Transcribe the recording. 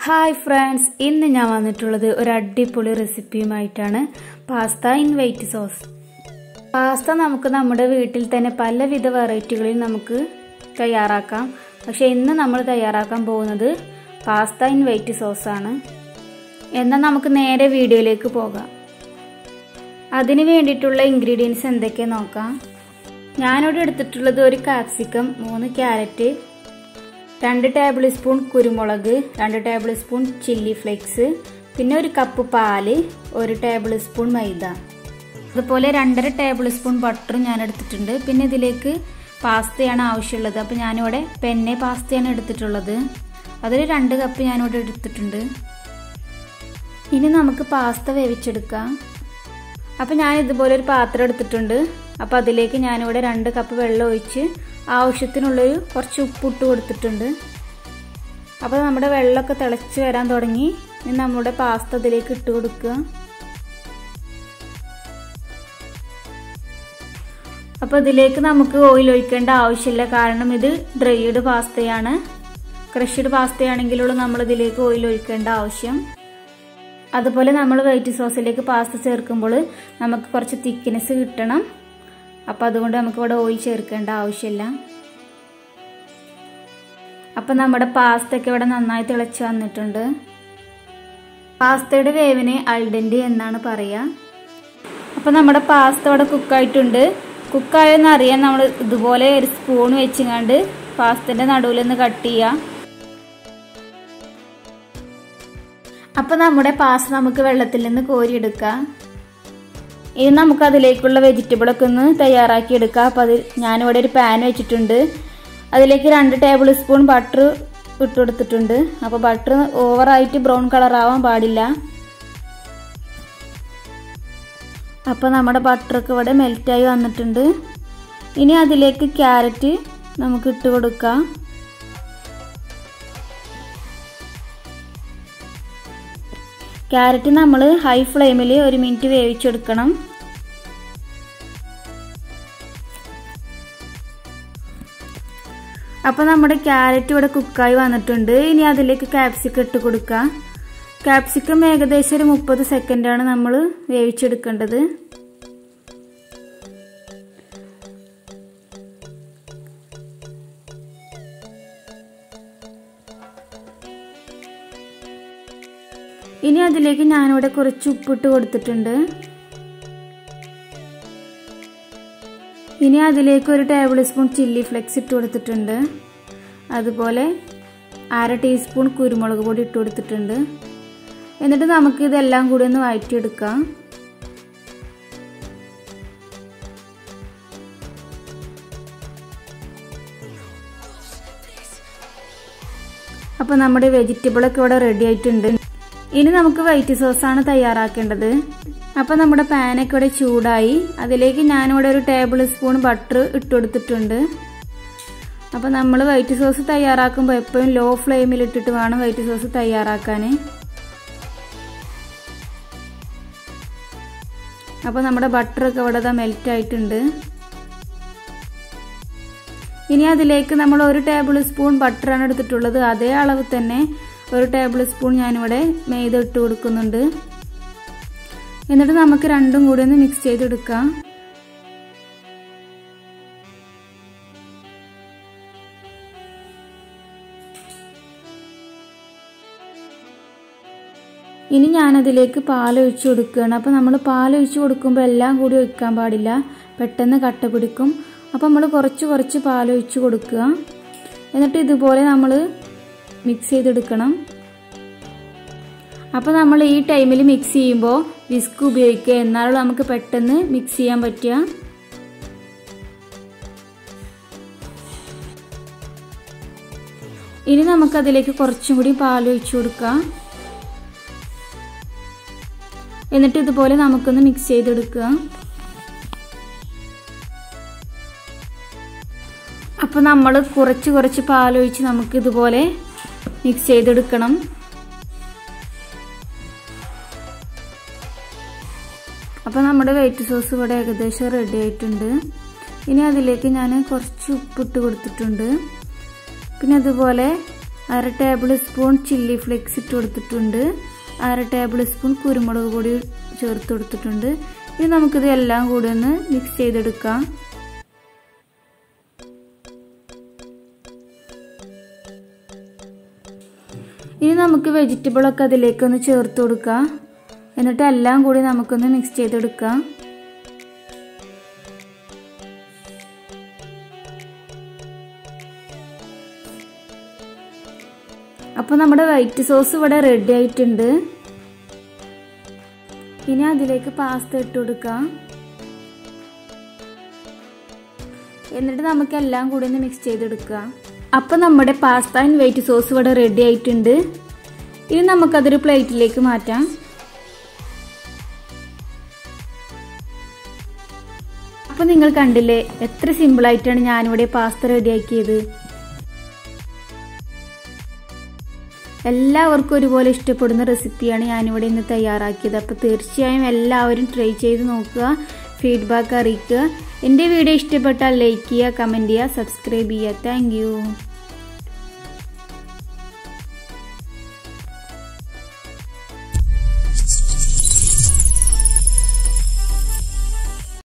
Hi friends, ഇന്ന് ഞാൻ വന്നിട്ടുള്ളത് ഒരു അടിപൊളി റെസിപ്പിയുമായിട്ടാണ്. Pasta in white sauce. Pasta നമുക്ക് നമ്മുടെ വീട്ടിൽ തന്നെ പലവിധ വെറൈറ്റികളിൽ നമുക്ക് തയ്യാറാക്കാം. പക്ഷെ ഇന്ന് നമ്മൾ തയ്യാറാക്കാൻ പോകുന്നത് പാസ്ത ഇൻ വൈറ്റ് സോസ് ആണ്. എന്നാൽ നമുക്ക് നേരെ വീഡിയോയിലേക്ക് പോകാം. അതിന് വേണ്ടിയിട്ടുള്ള ഇൻഗ്രീഡിയൻസ് എന്തൊക്കെ നോക്കാം. ഞാനിവിടെ എടുത്തിട്ടുള്ളത് ഒരു കാപ്സിക്കം, 3 ക്യാരറ്റ്, 2 ടേബിൾ സ്പൂൺ കുരുമുളക്, 2 ടേബിൾ സ്പൂൺ ചില്ലി ഫ്ലേക്സ്, പിന്നെ 1 കപ്പ് പാല്, 1 ടേബിൾ സ്പൂൺ മൈദ, അതുപോലെ 2.5 ടേബിൾ സ്പൂൺ ബട്ടറും ഞാൻ എടുത്തിട്ടുണ്ട്. പിന്നെ ഇതിലേക്ക് പാസ്തയാണ് ആവശ്യമുള്ളത്. അപ്പോൾ ഞാനിവിടെ പെന്നെ പാസ്തയാണ് എടുത്തിട്ടുള്ളത്. അതിൽ 2 കപ്പ് ഞാനിവിടെ എടുത്തിട്ടുണ്ട്. ഇനി നമുക്ക് പാസ്ത വേവിച്ചെടുക്കാം. അപ്പോൾ ഞാൻ ഇതുപോലെ ഒരു പാത്രം എടുത്തിട്ടുണ്ട്. അപ്പോൾ അതിലേക്ക് ഞാനിവിടെ 2 കപ്പ് വെള്ളം ഒഴിച്ച് ആവശ്യത്തിനുള്ളൊരു കുറച്ച് ഉപ്പിട്ട് കൊടുത്തിട്ടുണ്ട്. അപ്പോൾ നമ്മുടെ വെള്ളമൊക്കെ തിളച്ച് വരാൻ തുടങ്ങി. ഇനി നമ്മുടെ പാസ്ത ഇതിലേക്ക് ഇട്ട് കൊടുക്കുക. അപ്പോൾ ഇതിലേക്ക് നമുക്ക് ഓയിൽ ഒഴിക്കേണ്ട ആവശ്യമില്ല, കാരണം ഇത് ഡ്രൈഡ് പാസ്തയാണ്. ക്രഷ്ഡ് പാസ്തയാണെങ്കിലുള്ള നമ്മൾ ഇതിലേക്ക് ഓയിൽ ഒഴിക്കേണ്ട ആവശ്യം. അതുപോലെ നമ്മൾ വൈറ്റ് സോസിലേക്ക് പാസ്ത ചേർക്കുമ്പോൾ നമുക്ക് കുറച്ച് തിക്നെസ് കിട്ടണം. അപ്പോൾ അതുകൊണ്ട് നമുക്കിവിടെ ഓയിൽ ചേർക്കേണ്ട ആവശ്യമില്ല. അപ്പോൾ നമ്മുടെ പാസ്തയൊക്കെ ഇവിടെ നന്നായി തിളച്ച് വന്നിട്ടുണ്ട്. പാസ്തയുടെ വേവിന് അൽഡെന്റ് എന്നാണ് പറയുക. അപ്പോൾ നമ്മുടെ പാസ്ത ഇവിടെ കുക്കായിട്ടുണ്ട്. കുക്കായെന്ന് അറിയാൻ നമ്മൾ ഇതുപോലെ ഒരു സ്പൂൺ വെച്ചുകൊണ്ട് പാസ്തയുടെ നടുവിലൊന്ന് കട്ട് ചെയ്യുക. അപ്പോൾ നമ്മുടെ പാസ്ത നമുക്ക് വെള്ളത്തിൽ നിന്ന് കോരിയെടുക്കാം. ഇനി നമുക്ക് അതിലേക്കുള്ള വെജിറ്റബിളൊക്കെ ഒന്ന് തയ്യാറാക്കി എടുക്കാം. അപ്പോൾ ഞാനിവിടെ ഒരു പാൻ വെച്ചിട്ടുണ്ട്. അതിലേക്ക് 2 ടേബിൾ സ്പൂൺ ബട്ടർ ഇട്ട് കൊടുത്തിട്ടുണ്ട്. അപ്പോൾ ബട്ടർ ഓവറായിട്ട് ബ്രൗൺ കളർ ആവാൻ പാടില്ല. അപ്പോൾ നമ്മുടെ ബട്ടറൊക്കെ ഇവിടെ മെൽറ്റായി വന്നിട്ടുണ്ട്. ഇനി അതിലേക്ക് ക്യാരറ്റ് നമുക്ക് ഇട്ട് കൊടുക്കാം. ക്യാരറ്റ് നമ്മൾ ഹൈ ഫ്ലെയിമിൽ 1 മിനിറ്റ് വേവിച്ചെടുക്കണം. അപ്പോൾ നമ്മുടെ ക്യാരറ്റ് ഇവിടെ കുക്കായി വന്നിട്ടുണ്ട്. ഇനി അതിലേക്ക് ക്യാപ്സിക്കം ഇട്ട് കൊടുക്കുക. ക്യാപ്സിക്കം ഏകദേശം ഒരു 30 സെക്കൻഡാണ് നമ്മൾ വേവിച്ചെടുക്കേണ്ടത്. ഇനി അതിലേക്ക് ഞാനിവിടെ കുറച്ച് ഉപ്പിട്ട് കൊടുത്തിട്ടുണ്ട്. ഇനി അതിലേക്ക് 1 ടേബിൾ സ്പൂൺ ചില്ലി ഫ്ലേക്സ് ഇട്ട് കൊടുത്തിട്ടുണ്ട്. അതുപോലെ 1/2 ടീസ്പൂൺ കുരുമുളക് പൊടി ഇട്ട് കൊടുത്തിട്ടുണ്ട്. എന്നിട്ട് നമുക്ക് ഇതെല്ലാം കൂടി ഒന്ന് വഴറ്റിയെടുക്കാം. അപ്പോൾ നമ്മുടെ വെജിറ്റബിളൊക്കെ ഇവിടെ റെഡി ആയിട്ടുണ്ട്. ഇനി നമുക്ക് വൈറ്റ് സോസാണ് തയ്യാറാക്കേണ്ടത്. അപ്പോൾ നമ്മുടെ പാനൊക്കെ ഇവിടെ ചൂടായി. അതിലേക്ക് ഞാനിവിടെ 1 ടേബിൾ സ്പൂൺ ബട്ടർ ഇട്ട് കൊടുത്തിട്ടുണ്ട്. അപ്പോൾ നമ്മൾ വൈറ്റ് സോസ് തയ്യാറാക്കുമ്പോൾ എപ്പോഴും ലോ ഫ്ലെയിമിൽ ഇട്ടിട്ട് വേണം വൈറ്റ് സോസ് തയ്യാറാക്കാൻ. അപ്പോൾ നമ്മുടെ ബട്ടറൊക്കെ ഇവിടെ മെൽറ്റ് ആയിട്ടുണ്ട്. ഇനി അതിലേക്ക് നമ്മൾ 1 ടേബിൾ സ്പൂൺ ബട്ടറാണ് എടുത്തിട്ടുള്ളത്. അതേ അളവ് തന്നെ 1 ടേബിൾ സ്പൂൺ ഞാനിവിടെ മൈദ ഇട്ട് കൊടുക്കുന്നുണ്ട്. എന്നിട്ട് നമുക്ക് രണ്ടും കൂടി ഒന്ന് മിക്സ് ചെയ്തെടുക്കാം. ഇനി ഞാനതിലേക്ക് പാലൊഴിച്ച് കൊടുക്കുകയാണ്. അപ്പോൾ നമ്മൾ പാലൊഴിച്ച് കൊടുക്കുമ്പോൾ എല്ലാം കൂടി ഒഴിക്കാൻ പാടില്ല, പെട്ടെന്ന് കട്ട പിടിക്കും. അപ്പോൾ നമ്മൾ കുറച്ച് പാലൊഴിച്ച് കൊടുക്കുക. എന്നിട്ട് ഇതുപോലെ നമ്മൾ മിക്സ് ചെയ്തെടുക്കണം. അപ്പോൾ നമ്മൾ ഈ ടൈമിൽ മിക്സ് ചെയ്യുമ്പോൾ വിസ്ക് ഉപയോഗിക്കുക, എന്നാലും നമുക്ക് പെട്ടെന്ന് മിക്സ് ചെയ്യാൻ പറ്റുക. ഇനി നമുക്കതിലേക്ക് കുറച്ചും കൂടി പാലൊഴിച്ച് കൊടുക്കാം. എന്നിട്ട് ഇതുപോലെ നമുക്കൊന്ന് മിക്സ് ചെയ്തെടുക്കുക. അപ്പോൾ നമ്മൾ കുറച്ച് പാലൊഴിച്ച് നമുക്ക് ഇതുപോലെ മിക്സ് ചെയ്തെടുക്കണം. അപ്പോൾ നമ്മുടെ വൈറ്റ് സോസ് ഇവിടെ ഏകദേശം റെഡി ആയിട്ടുണ്ട്. ഇനി അതിലേക്ക് ഞാൻ കുറച്ച് ഉപ്പിട്ട് കൊടുത്തിട്ടുണ്ട്. പിന്നെ അതുപോലെ 1/2 ടേബിൾ സ്പൂൺ ചില്ലി ഫ്ലേക്സ് ഇട്ട് കൊടുത്തിട്ടുണ്ട്. 1/2 ടേബിൾ സ്പൂൺ കുരുമുളക് പൊടി ചേർത്ത് കൊടുത്തിട്ടുണ്ട്. ഇനി നമുക്കിത് എല്ലാം കൂടി ഒന്ന് മിക്സ് ചെയ്തെടുക്കാം. ഇനി നമുക്ക് വെജിറ്റബിളൊക്കെ അതിലേക്കൊന്ന് ചേർത്ത് കൊടുക്കാം. എന്നിട്ട് എല്ലാം കൂടി നമുക്കൊന്ന് മിക്സ് ചെയ്തെടുക്കാം. അപ്പോൾ നമ്മുടെ വൈറ്റ് സോസ് ഇവിടെ റെഡി ആയിട്ടുണ്ട്. ഇനി അതിലേക്ക് പാസ്ത ഇട്ട് കൊടുക്കാം. എന്നിട്ട് നമുക്ക് എല്ലാം കൂടി ഒന്ന് മിക്സ് ചെയ്തെടുക്കാം. അപ്പോൾ നമ്മുടെ പാസ്ത ഇൻ വൈറ്റ് സോസ് ഇവിടെ റെഡി ആയിട്ടുണ്ട്. ഇനി നമുക്കതൊരു പ്ലേറ്റിലേക്ക് മാറ്റാം. അപ്പോൾ നിങ്ങൾ കണ്ടില്ലേ എത്ര സിമ്പിളായിട്ടാണ് ഞാനിവിടെ പാസ്ത റെഡിയാക്കിയത്. എല്ലാവർക്കും ഒരുപോലെ ഇഷ്ടപ്പെടുന്ന റെസിപ്പിയാണ് ഞാനിവിടെ ഇന്ന് തയ്യാറാക്കിയത്. അപ്പോൾ തീർച്ചയായും എല്ലാവരും ട്രൈ ചെയ്ത് നോക്കുക, ഫീഡ്ബാക്ക് അറിയിക്കുക. എൻ്റെ വീഡിയോ ഇഷ്ടപ്പെട്ടാൽ ലൈക്ക് ചെയ്യുക, കമൻറ്റ് ചെയ്യുക, സബ്സ്ക്രൈബ് ചെയ്യുക. Thank U.